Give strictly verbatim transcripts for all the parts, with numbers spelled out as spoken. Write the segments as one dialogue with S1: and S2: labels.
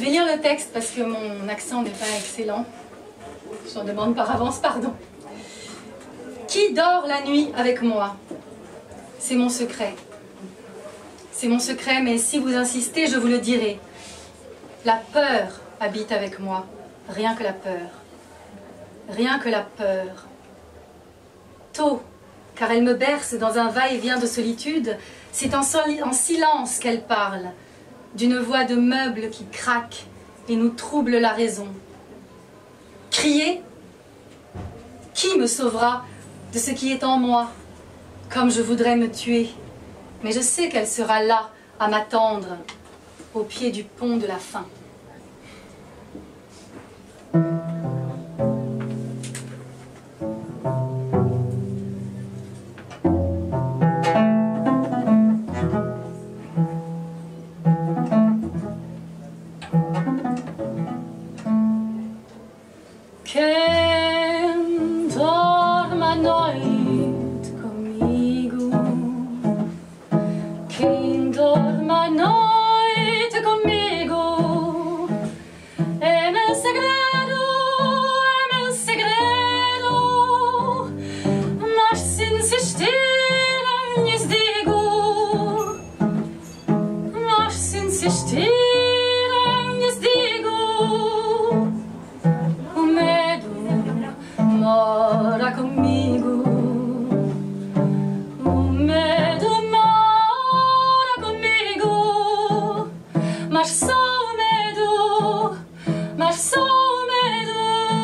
S1: vais lire le texte parce que mon accent n'est pas excellent. Je en demande par avance pardon. Qui dort la nuit avec moi? C'est mon secret. C'est mon secret, mais si vous insistez, je vous le dirai. La peur habite avec moi. Rien que la peur. Rien que la peur. Tôt, car elle me berce dans un va-et-vient de solitude, c'est en, en silence qu'elle parle, d'une voix de meuble qui craque et nous trouble la raison. Crier? Qui me sauvera de ce qui est en moi, comme je voudrais me tuer? Mais je sais qu'elle sera là, à m'attendre, au pied du pont de la faim. Quem dorme à noite comigo, quem dorme à noite comigo, é meu segredo, é meu segredo, mas se insistirem lhes digo, mas se insistirem lhes digo, mora comigo, o medo mora comigo, mas só o medo, mas só o medo.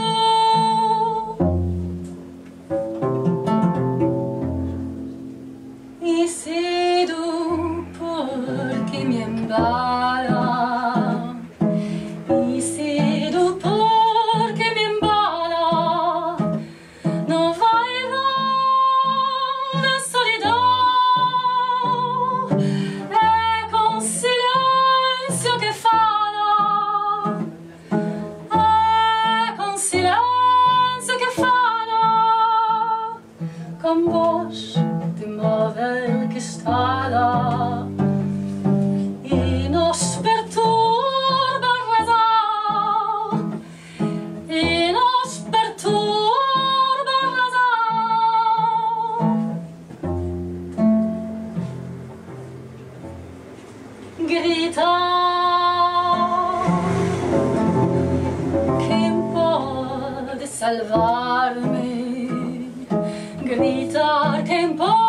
S1: E cedo porque me embala, e cedo porque me embala. Não vai lá na solidão, é com silêncio que fala, é com silêncio que fala, com voz de móvel que estala e nos perturba a razão, e nos perturba a razão. Gritar, quem pode salvar-me? Gritar, quem pode